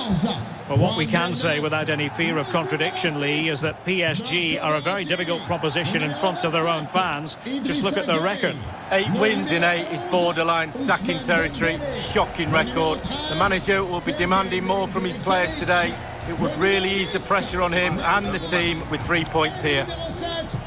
Well, what we can say without any fear of contradiction, Lee, is that PSG are a very difficult proposition in front of their own fans. Just look at their record. 8 wins in 8 is borderline sacking territory. Shocking record. The manager will be demanding more from his players today. It would really ease the pressure on him and the team with 3 points here.